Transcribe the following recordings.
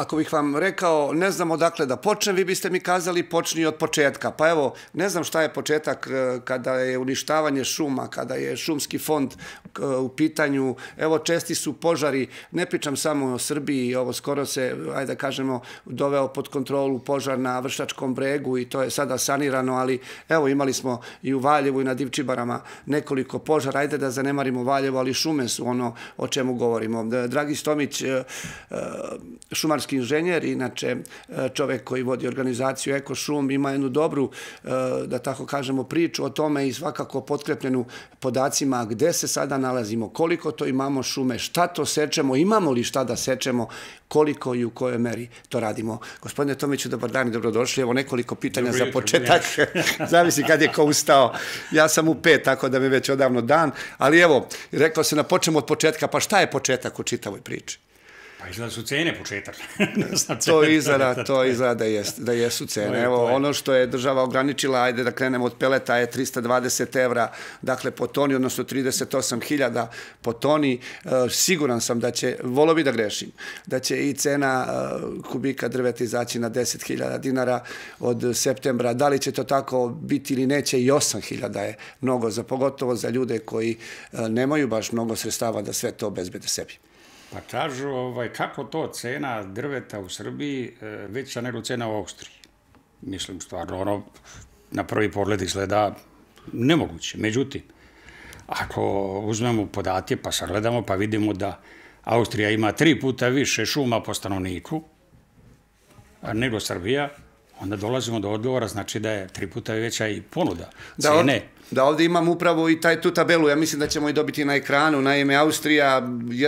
ako bih vam rekao, ne znam odakle da počnem, vi biste mi kazali počni od početka. Pa evo, ne znam šta je početak kada je uništavanje šuma, kada je šumski fond u pitanju. Evo, česti su požari, ne pričam samo o Srbiji, ovo skoro se, ajde da kažemo, doveo pod kontrolu požar na Vršačkom bregu i to je sada sanirano, ali evo, imali smo i u Valjevu i na Divčibarama nekoliko požara. Ajde da zanemarimo Valjevo, ali šume su ono o čemu govorimo. Dragi Stomić, šumarski inženjer, inače čovek koji vodi organizaciju Eko šum, ima jednu dobru, da tako kažemo, priču o tome i svakako potkrepljenu podacima gde se sada nalazimo, koliko to imamo šume, šta to sečemo, imamo li šta da sečemo, koliko i u kojoj meri to radimo. Gospodine Tomiću, dobar dan i dobrodošli. Evo nekoliko pitanja za početak. Zavisi kad je ko ustao. Ja sam u 5, tako da mi već odavno dan. Ali evo, rekao se na počnemo od početka, pa šta je početak u čitavoj priči? Pa izgleda su cene početak. To izgleda da jesu cene. Evo, ono što je država ograničila, ajde da krenemo od peleta, je 320 evra, dakle, po toni, odnosno 38.000 po toni. Siguran sam da će, volio bi da grešim, da će i cena kubika drveta izaći na 10.000 dinara od septembra. Da li će to tako biti ili neće, i 8.000 je mnogo, pogotovo za ljude koji nemaju baš mnogo sredstava da sve to obezbede sebi. Pa kažu, kako to cena drveta u Srbiji veća nego cena u Austriji? Mislim, stvarno, ono, na prvi pogled izgleda nemoguće. Međutim, ako uzmemo podatke pa sagledamo, pa vidimo da Austrija ima 3 puta više šuma po stanovniku nego Srbija, onda dolazimo do odgovora, znači da je 3 puta veća i ponuda cene. Da, ovdje imam upravo i tu tabelu, ja mislim da ćemo i dobiti na ekranu. Naime, Austrija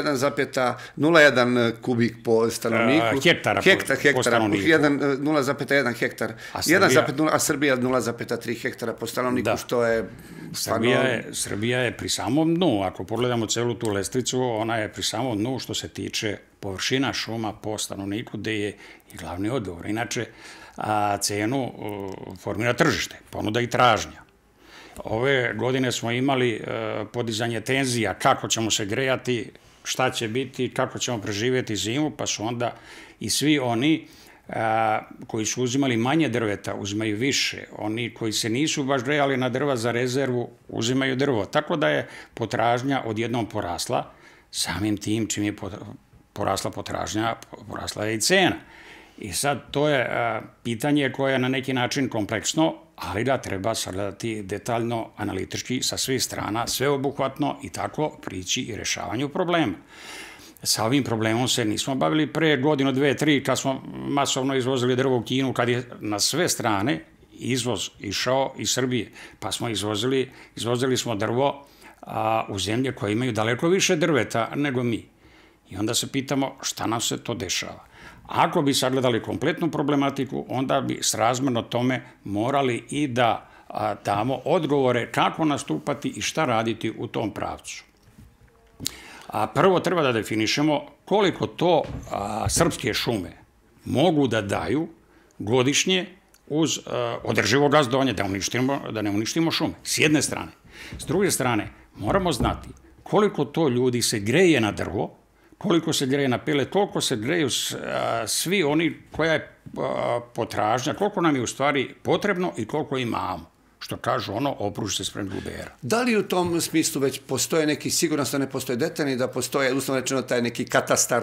1,01 kubik po stanovniku. Hektara po stanovniku. 0,1 hektar. A Srbija 0,3 hektara po stanovniku, što je... Srbija je pri samom dnu. Ako pogledamo celu tu lestvicu, ona je pri samom dnu što se tiče površina šuma po stanovniku, gde je i glavni odgovor. Inače, cenu formira tržište, ponuda i tražnja. Ove godine smo imali podizanje tenzija, kako ćemo se grejati, šta će biti, kako ćemo preživjeti zimu, pa su onda i svi oni koji su uzimali manje drveta uzimaju više. Oni koji se nisu baš grejali na drva za rezervu uzimaju drvo. Tako da je potražnja odjednom porasla. Samim tim čim je porasla potražnja, porasla je i cena. I sad to je pitanje koje je na neki način kompleksno, ali ga treba sagledati detaljno, analitički, sa svih strana, sveobuhvatno i tako prići i rešavanju problema. Sa ovim problemom se nismo bavili pre godinu, 2, 3, kad smo masovno izvozili drvo u Kinu, kad je na sve strane izvoz išao iz Srbije, pa smo izvozili smo drvo u zemlje koje imaju daleko više drveta nego mi. I onda se pitamo šta nam se to dešava. Ako bi sagledali kompletnu problematiku, onda bi srazmerno tome morali i da damo odgovore kako nastupati i šta raditi u tom pravcu. Prvo treba da definišemo koliko to srpske šume mogu da daju godišnje uz održivo gazdovanje, da ne uništimo šume, s jedne strane. S druge strane, moramo znati koliko to ljudi se greje na drvo, koliko se greje na pelet, koliko se greju svi oni koja je potražnja, koliko nam je u stvari potrebno i koliko imamo. Što kažu ono, opruži se sprem gubera. Da li u tom smislu već postoje neki, sigurno da ne postoje detaljni, da postoje, uslovno rečeno, taj neki katastar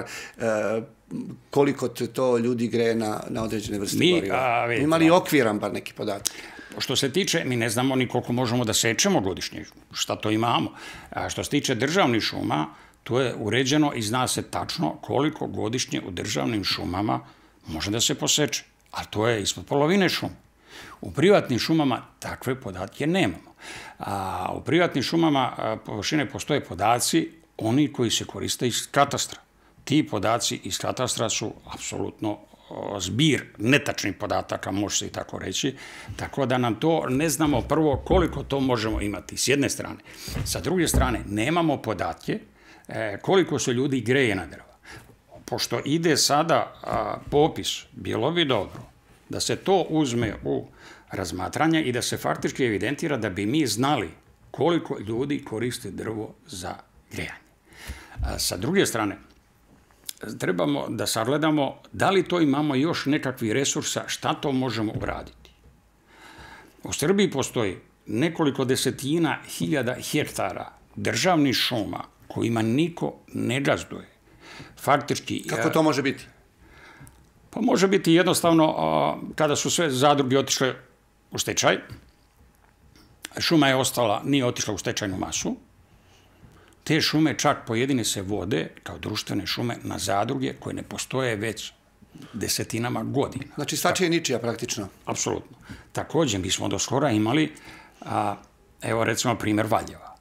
koliko to ljudi greje na određene vrste goriva? Ima li okviran bar neki podatak? Što se tiče, mi ne znamo ni koliko možemo da sečemo godišnje, šta to imamo. Što se tiče državnih šuma, to je uređeno i zna se tačno koliko godišnje u državnim šumama može da se poseče, a to je ispod polovine šuma. U privatnim šumama takve podatke nemamo. U privatnim šumama površine postoje podaci, oni koji se koriste iz katastra. Ti podaci iz katastra su apsolutno zbir netačnih podataka, može se i tako reći, tako da nam to ne znamo prvo koliko to možemo imati s jedne strane. Sa druge strane, nemamo podatke koliko se ljudi greje na drva. Pošto ide sada popis, bilo bi dobro da se to uzme u razmatranje i da se faktički evidentira da bi mi znali koliko ljudi koriste drvo za grejanje. Sa druge strane, trebamo da sagledamo da li to imamo još nekakvih resursa, šta to možemo uraditi. U Srbiji postoji nekoliko desetina hiljada hektara državnih šuma kojima niko ne gazduje. Faktički... Kako to može biti? Pa može biti jednostavno kada su sve zadruge otišle u stečaj, šuma je ostala, nije otišla u stečajnu masu, te šume čak pojedine se vode kao društvene šume na zadruge koje ne postoje već desetinama godina. Znači svačija je ničija praktično. Apsolutno. Također, mi smo do skora imali, evo recimo primjer Valjeva.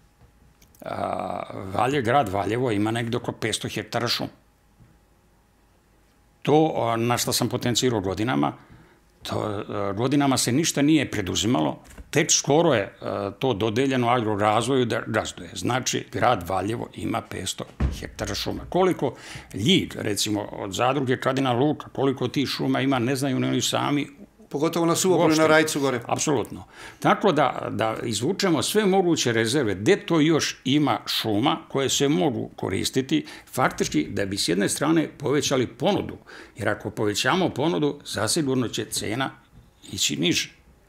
Grad Valjevo ima negdje oko 500 hektara šuma. To na što sam potencirao godinama se ništa nije preduzimalo, tek skoro je to dodeljeno agrorazvoju da gazduje. Znači, grad Valjevo ima 500 hektara šuma. Koliko Ljig, recimo, od zadruge Kadina Luka, koliko tih šuma ima, ne znaju ni oni sami. Pogotovo na Suvopolju, na Rajcu gore. Apsolutno. Tako da izvučemo sve moguće rezerve, gde to još ima šuma koje se mogu koristiti, faktički da bi s jedne strane povećali ponudu. Jer ako povećamo ponudu, zasigurno će cena ići niže.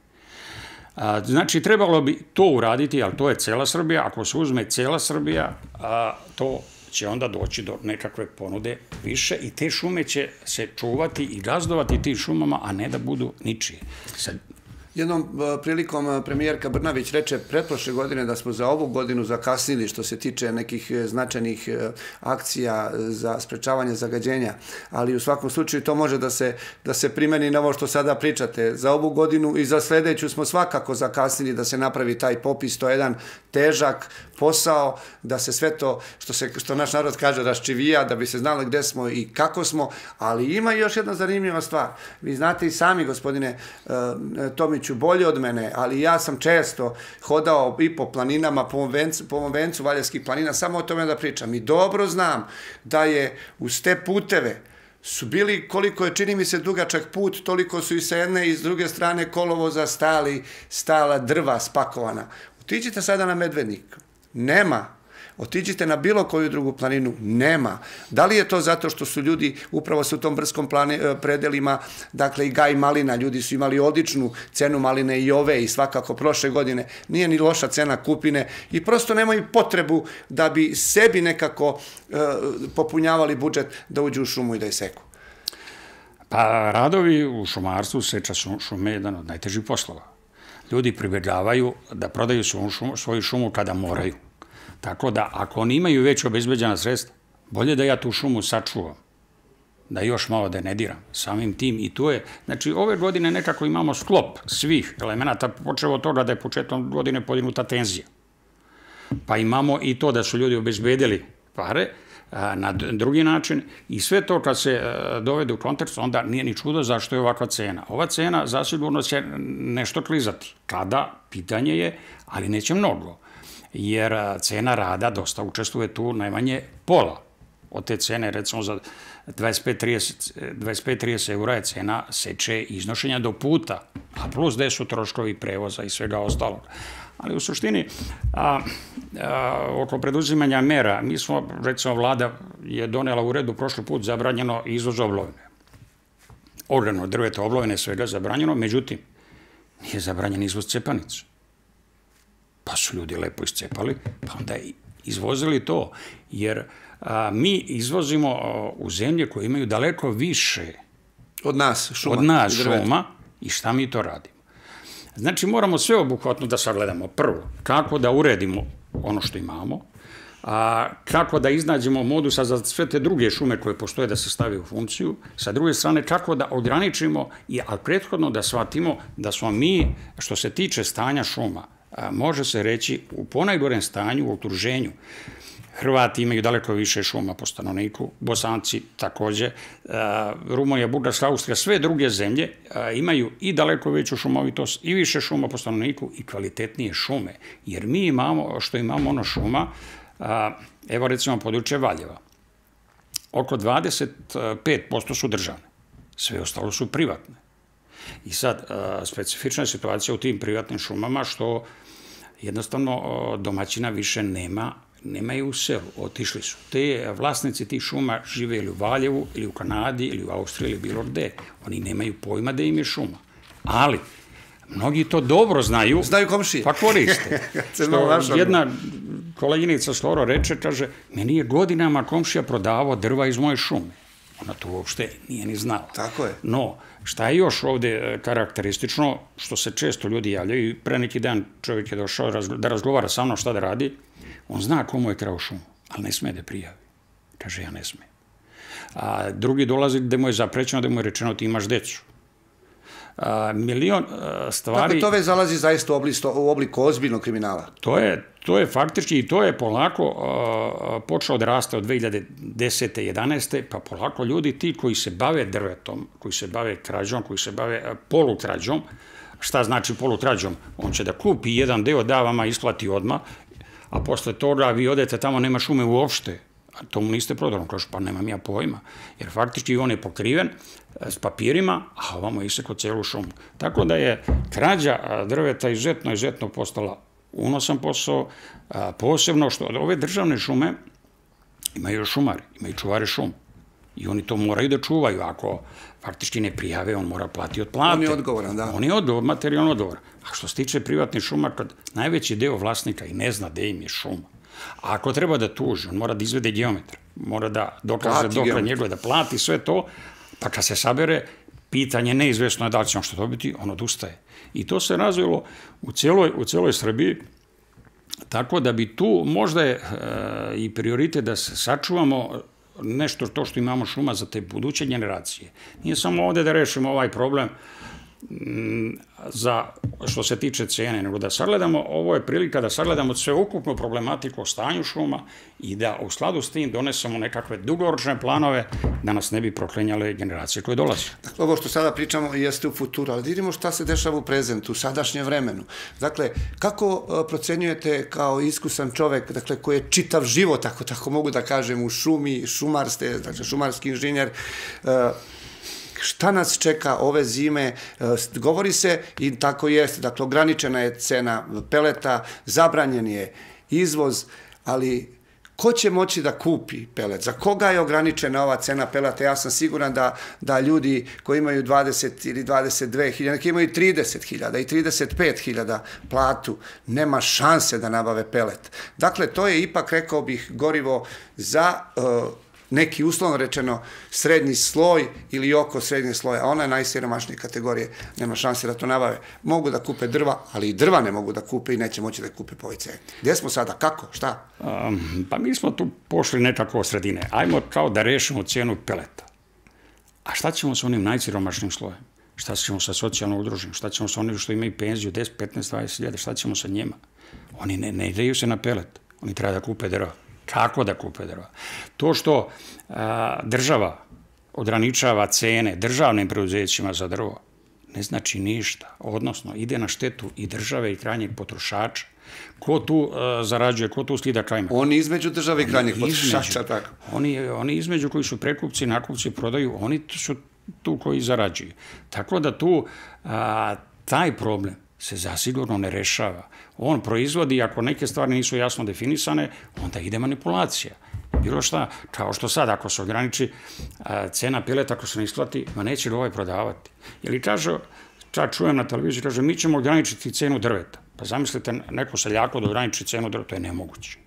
Znači, trebalo bi to uraditi, ali to je cela Srbija. Ako se uzme cela Srbija, to će onda doći do nekakve ponude više i te šume će se čuvati i gazdovati tim šumama, a ne da budu ničije. Jednom prilikom premijerka Brnabić reče pretprošle godine da smo za ovu godinu zakasnili što se tiče nekih značajnih akcija za sprečavanje zagađenja, ali u svakom slučaju to može da se primeni na ovo što sada pričate. Za ovu godinu i za sljedeću smo svakako zakasnili da se napravi taj popis, to je jedan težak posao, da se sve to, što naš narod kaže, raščivija, da bi se znalo gde smo i kako smo, ali ima još jedna zanimljiva stvar. Vi znate i sami, gospodine Tomiću, bolje od mene, ali ja sam često hodao i po planinama, po ovom vencu Valjevskih planina, samo o tome da pričam. I dobro znam da je uz te puteve su bili, koliko je, čini mi se, dugačak put, toliko su i sa jedne i s druge strane kolovoza stala drva spakovana. Otiđite sada na Medvednik. Nema. Otiđite na bilo koju drugu planinu, nema. Da li je to zato što su ljudi upravo su u tom brskom predelima, dakle i Gaj malina, ljudi su imali odličnu cenu maline i ove i svakako prošle godine, nije ni loša cena kupine i prosto nemaju potrebu da bi sebi nekako popunjavali budžet da uđu u šumu i da je seku. Pa radovi u šumarstvu, seča šume je jedan od najtežih poslova. Ljudi pribegavaju da prodaju svoju šumu kada moraju. Tako da, ako oni imaju već obezbeđena sredstva, bolje da ja tu šumu sačuvam, da još malo da ne diram. Samim tim i tu je, znači ove godine nekako imamo sklop svih elemenata, počeo od toga da je početkom godine podignuta tenzija. Pa imamo i to da su ljudi obezbedili pare na drugi način i sve to kad se dovede u kontekst, onda nije ni čudo zašto je ovakva cena. Ova cena zasigurno će nešto klizati. Kada? Pitanje je, ali neće mnogo. Jer cena rada dosta učestvuje tu najmanje pola od te cene, recimo za 25-30 eura je cena seče iznošenja do puta, a plus gde su troškovi prevoza i svega ostalog. Ali u suštini, oko preduzimanja mera, mi smo, recimo, vlada je donela uredbu prošli put zabranjeno izvoz oblovine. Ogromno drveta, oblovine, svega zabranjeno, međutim, nije zabranjen izvoz cepanica. Pa su ljudi lepo iscepali, pa onda izvozili to. Jer mi izvozimo u zemlje koje imaju daleko više od nas šuma i šta mi to radimo. Znači, moramo sve obuhvatno da sagledamo. Prvo, kako da uredimo ono što imamo, kako da iznađemo modusa za sve te druge šume koje postoje da se stavi u funkciju, sa druge strane, kako da ograničimo, ali prethodno da shvatimo da smo mi, što se tiče stanja šuma, može se reći u ponajgorem stanju u okruženju. Hrvati imaju daleko više šuma po stanovniku, Bosanci takođe, Rumunija, Bugarska, Austrija, sve druge zemlje imaju i daleko veću šumovitost i više šuma po stanovniku i kvalitetnije šume. Jer mi imamo, što imamo ono šuma, evo recimo područje Valjeva, oko 25% su državne, sve ostalo su privatne. I sad, specifična je situacija u tim privatnim šumama što jednostavno domaćina više nema nema je u selu, otišli su. Te vlasnici tih šuma žive ili u Valjevu, ili u Kanadi, ili u Austriji, ili bilo gde. Oni nemaju pojma da im je šuma. Ali, mnogi to dobro znaju. Znaju komšije. Pa koriste. Što jedna koleginica skoro reče, kaže, meni je godinama komšija prodavao drva iz moje šume. Ona to uopšte nije ni znala. Tako je. No, šta je još ovde karakteristično, što se često ljudi javljaju, i pre neki dan čovjek je došao da razgovara sa mnom šta da radi, on zna komu je krao šumu, ali ne sme da prijavi. Kaže, ja ne sme. A drugi dolazi gde mu je zaprećeno, da mu je rečeno ti imaš decu. Milion stvari... Dakle, to već zalazi zaista u obliku ozbiljnog kriminala. To je faktički i to je polako počeo da raste od 2010. 11. pa polako ljudi ti koji se bave drvetom, koji se bave krađom, koji se bave polukrađom, šta znači polukrađom? On će da kupi jedan deo, da vama isplati odmah, a posle toga vi odete tamo, nema šume uopšte, a to mu niste prodali. On kaže, pa nemam ja pojma, jer faktički on je pokriven s papirima, a ovamo je isekao celu šumu. Tako da je krađa drveta izuzetno postala unosan posao, posebno što ove državne šume imaju šumari, imaju čuvare šum. I oni to moraju da čuvaju. Ako faktički ne prijave, on mora plati od plate. On je odgovoran, da. On je materijalno odgovoran. A što se tiče privatnih šuma, kad najveći deo vlasnika i ne zna gde im je šuma, a ako treba da tuži, on mora da izvede geometra, mora da dokaže dokle njegove, da plati sve to, pa kad se sabere, pitanje neizvesno je da li će on što dobiti, on odustaje. I to se razvilo u celoj Srbiji, tako da bi tu možda je i prioritet da se sačuvamo nešto to što imamo šuma za te buduće generacije. Nije samo ovde da rešimo ovaj problem za što se tiče cene, nego da sagledamo, ovo je prilika da sagledamo sveukupnu problematiku o stanju šuma i da u skladu s tim donesemo nekakve dugoročne planove da nas ne bi proklenjale generacije koje dolaze. Dakle, ovo što sada pričamo jeste u futuru, ali vidimo šta se dešava u prezentu, u sadašnjem vremenu. Dakle, kako procenjujete kao iskusan čovek, dakle, koji je čitav život, ako tako mogu da kažem, u šumi, šumar ste, znači šumarski inženjer, šta nas čeka ove zime? Govori se, i tako jeste, dakle, ograničena je cena peleta, zabranjen je izvoz, ali ko će moći da kupi pelet? Za koga je ograničena ova cena peleta? Ja sam siguran da ljudi koji imaju 20 ili 22.000, neki imaju 30.000 i 35.000 platu, nema šanse da nabave pelet. Dakle, to je ipak, rekao bih, gorivo za neki uslovno rečeno srednji sloj ili oko srednjeg sloja, a ona je najsiromašnije kategorije, nema šanse da to nabave. Mogu da kupe drva, ali i drva ne mogu da kupe i neće moći da kupe po ovoj ceni. Gdje smo sada? Kako? Šta? Pa mi smo tu pošli nekako od sredine. Ajmo kao da rešimo cenu peleta. A šta ćemo sa onim najsiromašnijim slojem? Šta ćemo sa socijalno udruženim? Šta ćemo sa onim što imaju penziju 10, 15, 20.000? Šta ćemo sa njima? Oni ne ideju se na pelet. Oni treba da kupe drva. Kako da kupe drva? To što država ograničava cene državnim preduzećima za drvo, ne znači ništa. Odnosno, ide na štetu i države i krajnjeg potrošača. Ko tu zarađuje, ko tu slida krajima? Oni između države i krajnjeg potrošača, tako. Oni između koji su prekupci, nakupci, prodaju, oni su tu koji zarađuju. Tako da tu taj problem se zasigurno ne rešava. On proizvodi, ako neke stvari nisu jasno definisane, onda ide manipulacija. Bilo šta, kao što sad, ako se ograniči cena peleta, ako se ne isplati, ma neće ga ovaj prodavati. Ili kaže, čak čujem na televiziji, kaže, mi ćemo ograničiti cenu drveta. Pa zamislite, neko seljako da ograniči cenu drveta, to je nemoguće.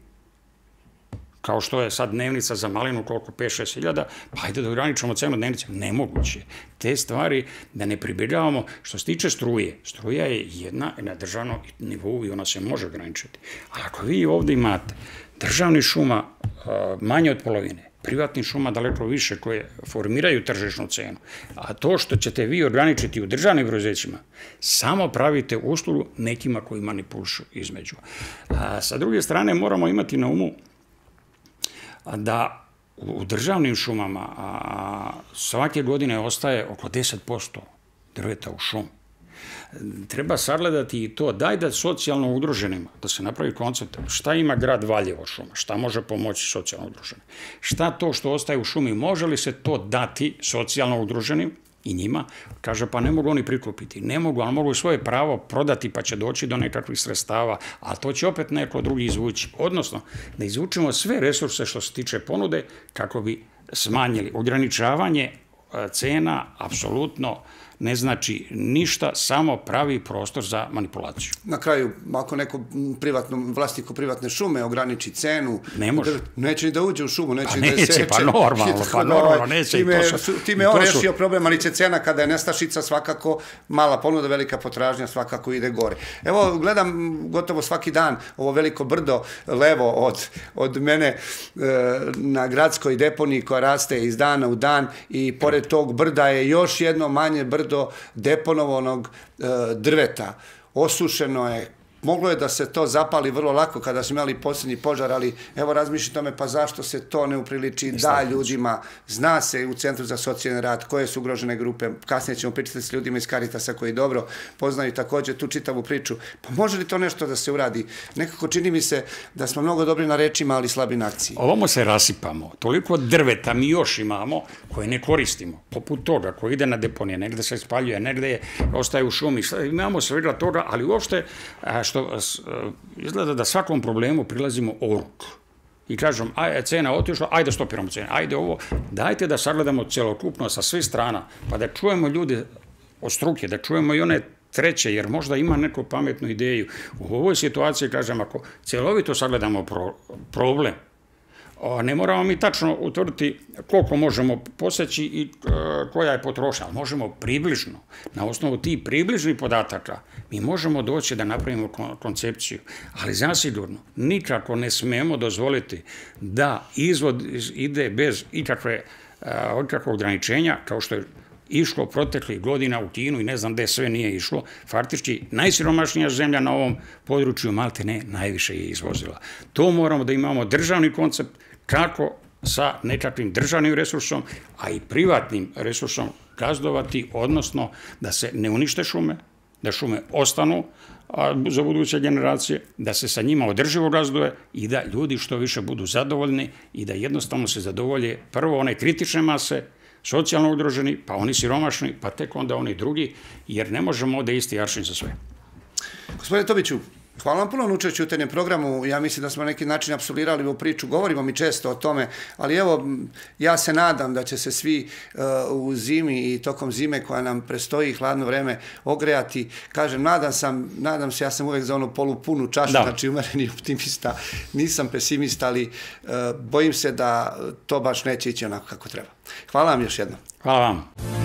Kao što je sad dnevnica za malinu, koliko 5-6 hiljada, pa ajde da ograničamo cenu dnevnice. Nemoguće. Te stvari da ne pribjegavamo. Što se tiče struje, struja je jedna na državnom nivou i ona se može ograničiti. A ako vi ovde imate državni šuma manje od polovine, privatnih šuma daleko više koje formiraju tržišnu cenu, a to što ćete vi ograničiti u državnim preduzećima, samo pravite uslugu nekima koji manipulišu između. Sa druge strane, moramo imati na umu da u državnim šumama svake godine ostaje oko 10% drveta u šumi. Treba sagledati i to, daj da socijalno udruženima, da se napravi koncept, šta ima grad Valjevo šuma, šta može pomoći socijalno udruženim, šta to što ostaje u šumi, može li se to dati socijalno udruženim, i njima, kaže pa ne mogu oni prikupiti. Ne mogu, ali mogu svoje pravo prodati pa će doći do nekakvih sredstava, a to će opet neko drugi izvući. Odnosno, da izvučemo sve resurse što se tiče ponude kako bi smanjili. Ograničavanje cena apsolutno ne znači ništa, samo pravi prostor za manipulaciju. Na kraju, ako neko vlasniku privatne šume ograniči cenu, ne može. Neće ni da uđe u šumu, neće ni da je seče. Pa normalno, neće. Time on rešio problem, ali će cena kada je nestašica svakako mala ponuda, velika potražnja svakako ide gore. Evo, gledam gotovo svaki dan ovo veliko brdo levo od mene na gradskoj deponiji koja raste iz dana u dan i pored tog brda je još jedno manje brdo do deponovanog drveta. Osušeno je. Moglo je da se to zapali vrlo lako kada smo imali posljednji požar, ali evo razmišljam tome pa zašto se to ne upriliči da ljudima. Zna se u Centru za socijalni rad koje su ugrožene grupe. Kasnije ćemo pričati s ljudima iz Caritasa koji dobro poznaju također tu čitavu priču. Pa može li to nešto da se uradi? Nekako čini mi se da smo mnogo dobri na rečima, ali slabi na akciji. Ovamo se rasipamo. Toliko drveta mi još imamo koje ne koristimo. Poput toga koji ide na deponije, negde se spaljuje, negde ostaje u šumi. Imamo svega toga, ali uopšte što izgleda da svakom problemu prilazimo oruk. I kažem, cena otišla, ajde stopiramo cenu, ajde ovo. Dajte da sagledamo celokupno sa svih strana, pa da čujemo ljude od struke, da čujemo i one treće, jer možda ima neku pametnu ideju. U ovoj situaciji, kažem, ako celovito sagledamo problem, ne moramo mi tačno utvrditi koliko možemo poseći i koja je potrošnja, ali možemo približno, na osnovu tih približnih podataka, mi možemo doći da napravimo koncepciju, ali zasigurno nikako ne smemo dozvoliti da izvod ide bez ikakvog ograničenja, kao što je išlo proteklih godina u Kinu i ne znam gde sve nije išlo, faktički najsiromašnija zemlja na ovom području maltene najviše je izvozila. To moramo da imamo državni koncept kako sa nekakvim državnim resursom, a i privatnim resursom gazdovati, odnosno da se ne unište šume, da šume ostanu za buduće generacije, da se sa njima održivo gazduje i da ljudi što više budu zadovoljni i da jednostavno se zadovolje prvo one kritične mase, socijalno ugroženi, pa oni siromašni, pa tek onda oni drugi, jer ne možemo da isti aršin za sve. Gospodine Tobiću, hvala vam puno na učešću u jutarnjem programu. Ja mislim da smo na neki način apsolvirali ovu priču. Govorimo mi često o tome, ali evo, ja se nadam da će se svi u zimi i tokom zime koja nam prestoji hladno vreme ogrejati. Kažem, nadam se, ja sam uvek za onu polupunu čašu, znači umereni optimista, nisam pesimista, ali bojim se da to baš neće ići onako kako treba. Hvala vam još jednom. Hvala vam.